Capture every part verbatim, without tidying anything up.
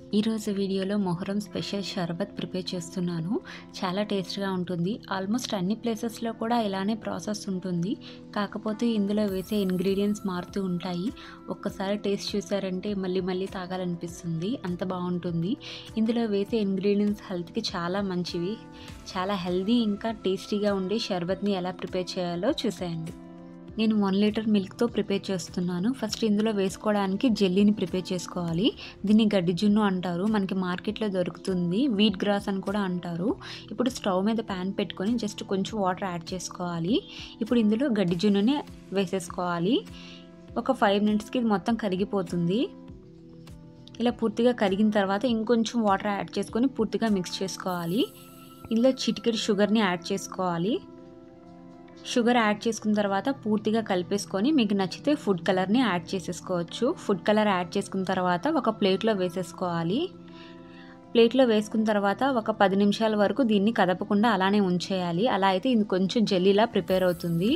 ఈరోజు వీడియోలో మొహరం స్పెషల్ షర్బత్ ప్రిపేర్ చేస్తున్నాను. చాలా టేస్ట్‌గా ఉంటుంది. ఆల్మోస్ట్ అన్ని ప్లేసెస్‌లో కూడా ఇలానే ప్రాసెస్ ఉంటుంది. కాకపోతే ఇందులో వేసే ఇంగ్రీడియెంట్స్ మారుతూ ఉంటాయి. ఒక్కసారి టేస్ట్ చూసారంటే మళ్ళీ మళ్ళీ తాగాలనిపిస్తుంది. అంత బాగుంటుంది. ఇందులో వేసే ఇంగ్రీడియెంట్స్ హెల్త్‌కి చాలా మంచివి. చాలా హెల్తీ ఇంకా టేస్టీగా ఉండే షర్బత్‌ని ఎలా ప్రిపేర్ చేయాలో చూసేయండి. నేను వన్ లీటర్ మిల్క్‌తో ప్రిపేర్ చేస్తున్నాను. ఫస్ట్ ఇందులో వేసుకోవడానికి జెల్లీని ప్రిపేర్ చేసుకోవాలి. దీన్ని గడ్డి జున్ను అంటారు. మనకి మార్కెట్‌లో దొరుకుతుంది. వీట్ గ్రాస్ అని కూడా అంటారు. ఇప్పుడు స్టవ్ మీద ప్యాన్ పెట్టుకొని జస్ట్ కొంచెం వాటర్ యాడ్ చేసుకోవాలి. ఇప్పుడు ఇందులో గడ్డి జున్నుని వేసేసుకోవాలి. ఒక ఫైవ్ మినిట్స్‌కి ఇది మొత్తం కరిగిపోతుంది. ఇలా పూర్తిగా కరిగిన తర్వాత ఇంకొంచెం వాటర్ యాడ్ చేసుకొని పూర్తిగా మిక్స్ చేసుకోవాలి. ఇందులో చిటికెడు షుగర్‌ని యాడ్ చేసుకోవాలి. షుగర్ యాడ్ చేసుకున్న తర్వాత పూర్తిగా కలిపేసుకొని మీకు నచ్చితే ఫుడ్ కలర్ని యాడ్ చేసేసుకోవచ్చు. ఫుడ్ కలర్ యాడ్ చేసుకున్న తర్వాత ఒక ప్లేట్లో వేసేసుకోవాలి. ప్లేట్లో వేసుకున్న తర్వాత ఒక పది నిమిషాల వరకు దీన్ని కదపకుండా అలానే ఉంచేయాలి. అలా అయితే ఇది కొంచెం జెల్లీలా ప్రిపేర్ అవుతుంది.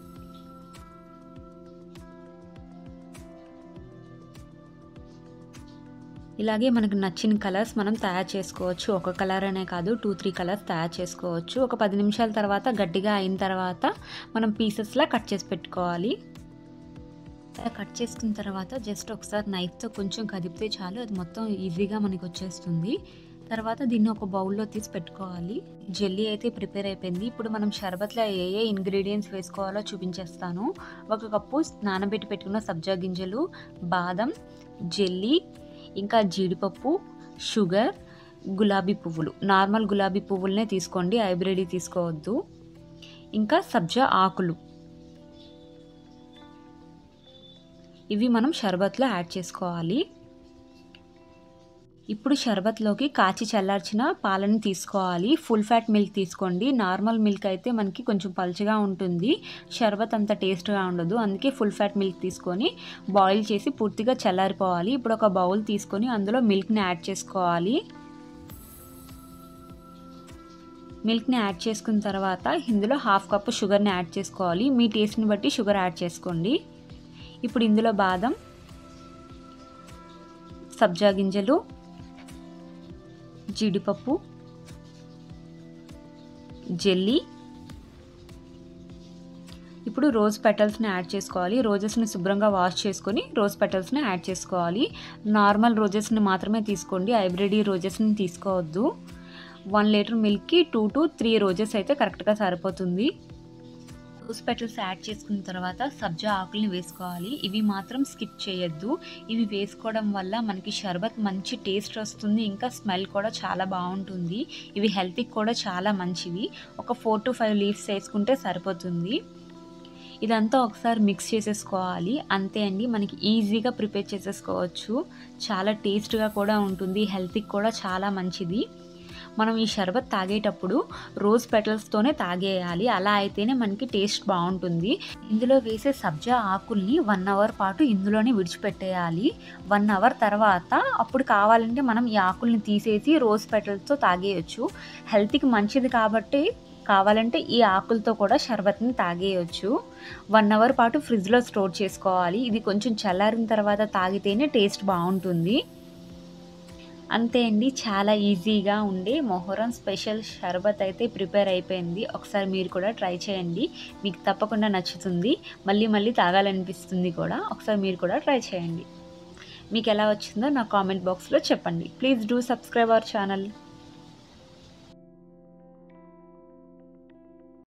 ఇలాగే మనకు నచ్చిన కలర్స్ మనం తయారు చేసుకోవచ్చు. ఒక కలర్ అనే కాదు, టూ త్రీ కలర్స్ తయారు చేసుకోవచ్చు. ఒక పది నిమిషాల తర్వాత గట్టిగా అయిన తర్వాత మనం పీసెస్లా కట్ చేసి పెట్టుకోవాలి. అలా కట్ చేసుకున్న తర్వాత జస్ట్ ఒకసారి నైఫ్తో కొంచెం కదిపితే చాలు, అది మొత్తం ఈజీగా మనకి వచ్చేస్తుంది. తర్వాత దీన్ని ఒక బౌల్లో తీసి పెట్టుకోవాలి. జెల్లీ అయితే ప్రిపేర్ అయిపోయింది. ఇప్పుడు మనం షర్బత్లో ఏ ఏ ఇంగ్రీడియంట్స్ వేసుకోవాలో చూపించేస్తాను. ఒక కప్పు నానబెట్టి పెట్టుకున్న సబ్జా గింజలు, బాదం, జెల్లీ, ఇంకా జీడిపప్పు, షుగర్, గులాబీ పువ్వులు. నార్మల్ గులాబీ పువ్వులనే తీసుకోండి, హైబ్రిడ్ తీసుకోవద్దు. ఇంకా సబ్జా ఆకులు. ఇవి మనం షర్బత్లో యాడ్ చేసుకోవాలి. ఇప్పుడు షర్బత్లోకి కాచి చల్లార్చిన పాలని తీసుకోవాలి. ఫుల్ ఫ్యాట్ మిల్క్ తీసుకోండి. నార్మల్ మిల్క్ అయితే మనకి కొంచెం పలుచగా ఉంటుంది, షర్బత్ అంత టేస్ట్గా ఉండదు. అందుకే ఫుల్ ఫ్యాట్ మిల్క్ తీసుకొని బాయిల్ చేసి పూర్తిగా చల్లారిపోవాలి. ఇప్పుడు ఒక బౌల్ తీసుకొని అందులో మిల్క్ని యాడ్ చేసుకోవాలి. మిల్క్ని యాడ్ చేసుకున్న తర్వాత ఇందులో హాఫ్ కప్ షుగర్ని యాడ్ చేసుకోవాలి. మీ టేస్ట్ని బట్టి షుగర్ యాడ్ చేసుకోండి. ఇప్పుడు ఇందులో బాదం, సబ్జా గింజలు, జీడిపప్పు, జెల్లీ, ఇప్పుడు రోజ్ పెటల్స్ని యాడ్ చేసుకోవాలి. రోజెస్ని శుభ్రంగా వాష్ చేసుకొని రోజ్ పెటల్స్ని యాడ్ చేసుకోవాలి. నార్మల్ రోజెస్ని మాత్రమే తీసుకోండి, హైబ్రిడ్ రోజెస్ని తీసుకోవద్దు. వన్ లీటర్ మిల్క్కి టూ టు త్రీ రోజెస్ అయితే కరెక్ట్గా సరిపోతుంది. రోజ్ పెటల్స్ యాడ్ చేసుకున్న తర్వాత సబ్జా ఆకుల్ని వేసుకోవాలి. ఇవి మాత్రం స్కిప్ చేయొద్దు. ఇవి వేసుకోవడం వల్ల మనకి షర్బత్ మంచి టేస్ట్ వస్తుంది, ఇంకా స్మెల్ కూడా చాలా బాగుంటుంది. ఇవి హెల్త్కి కూడా చాలా మంచివి. ఒక ఫోర్ టు ఫైవ్ లీవ్స్ వేసుకుంటే సరిపోతుంది. ఇదంతా ఒకసారి మిక్స్ చేసేసుకోవాలి. అంతే అండి, మనకి ఈజీగా ప్రిపేర్ చేసేసుకోవచ్చు. చాలా టేస్ట్గా కూడా ఉంటుంది, హెల్త్కి కూడా చాలా మంచిది. మనం ఈ షర్బత్ తాగేటప్పుడు రోజ్ పెటల్స్తోనే తాగేయాలి. అలా అయితేనే మనకి టేస్ట్ బాగుంటుంది. ఇందులో వేసే సబ్జా ఆకుల్ని వన్ అవర్ పాటు ఇందులోనే విడిచిపెట్టేయాలి. వన్ అవర్ తర్వాత అప్పుడు కావాలంటే మనం ఈ ఆకుల్ని తీసేసి రోజ్ పెటల్స్తో తాగేయచ్చు. హెల్త్కి మంచిది కాబట్టి కావాలంటే ఈ ఆకులతో కూడా షర్బత్ని తాగేయచ్చు. వన్ అవర్ పాటు ఫ్రిడ్జ్లో స్టోర్ చేసుకోవాలి. ఇది కొంచెం చల్లారిన తర్వాత తాగితేనే టేస్ట్ బాగుంటుంది. అంతే అండి, చాలా ఈజీగా ఉండే మొహరం స్పెషల్ షర్బత్ అయితే ప్రిపేర్ అయిపోయింది. ఒకసారి మీరు కూడా ట్రై చేయండి, మీకు తప్పకుండా నచ్చుతుంది. మళ్ళీ మళ్ళీ తాగాలనిపిస్తుంది కూడా. ఒకసారి మీరు కూడా ట్రై చేయండి. మీకు ఎలా వచ్చిందో నా కామెంట్ బాక్స్లో చెప్పండి. Please do subscribe our channel.